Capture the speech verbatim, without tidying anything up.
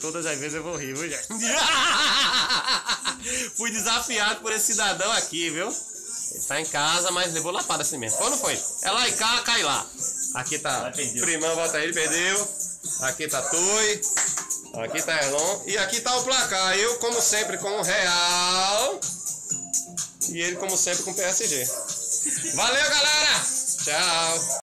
Todas as vezes eu vou rir, viu, gente? Fui desafiado por esse cidadão aqui, viu? Ele tá em casa, mas levou lapada assim mesmo. Foi ou não foi? É lá e cá, cai lá. Aqui tá Primão, volta ele, perdeu. Aqui tá Tui. Aqui tá Erlon. E aqui tá o placar. Eu, como sempre, com o Real. E ele, como sempre, com o P S G. Valeu, galera! Tchau!